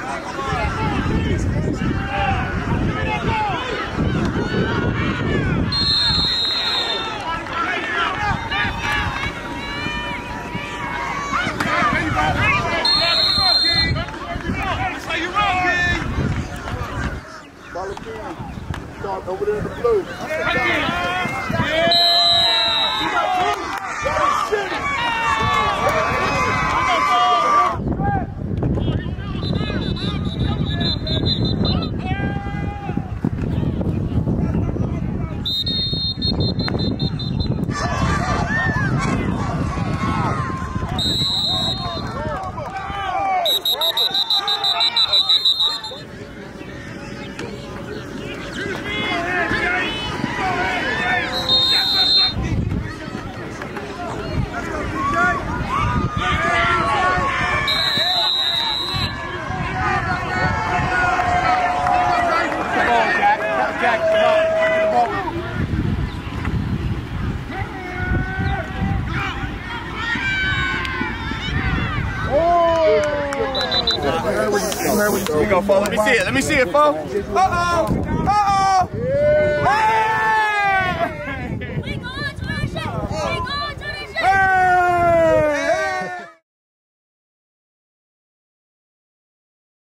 Start over there in the blue. Here we go, Fo. Let me see it. Let me see it, Fo. Uh-oh.